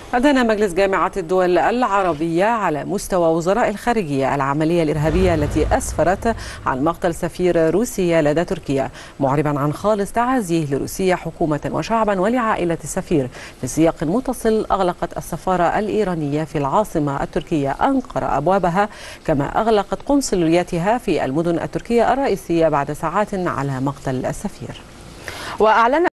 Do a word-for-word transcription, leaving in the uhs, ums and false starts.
أدان مجلس جامعة الدول العربية على مستوى وزراء الخارجية العملية الإرهابية التي أسفرت عن مقتل سفير روسيا لدى تركيا، معربا عن خالص تعازيه لروسيا حكومة وشعبا ولعائلة السفير. في سياق متصل، أغلقت السفارة الإيرانية في العاصمة التركية أنقرة أبوابها، كما أغلقت قنصلياتها في المدن التركية الرئيسية بعد ساعات على مقتل السفير. وأعلن